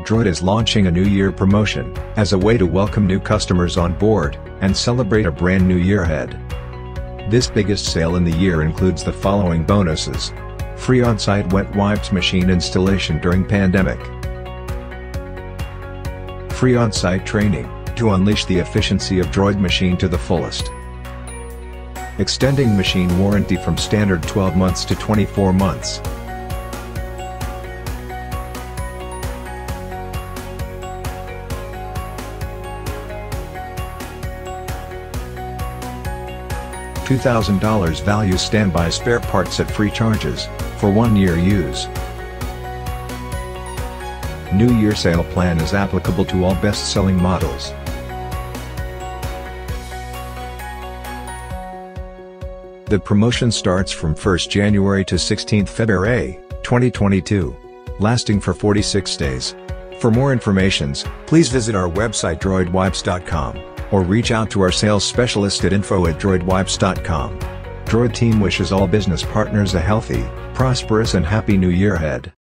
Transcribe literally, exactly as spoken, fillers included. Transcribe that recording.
DROID is launching a New Year promotion, as a way to welcome new customers on board, and celebrate a brand new year ahead. This biggest sale in the year includes the following bonuses. Free on-site wet wipes machine installation during pandemic. Free on-site training, to unleash the efficiency of DROID machine to the fullest. Extending machine warranty from standard twelve months to twenty-four months. two thousand dollars value standby spare parts at free charges, for one year use. New Year sale plan is applicable to all best-selling models. The promotion starts from first January to sixteenth February, twenty twenty-two, lasting for forty-six days. For more information, please visit our website droid wipes dot com, or reach out to our sales specialist at info at droid wipes dot com. DROID team wishes all business partners a healthy, prosperous and happy new year ahead.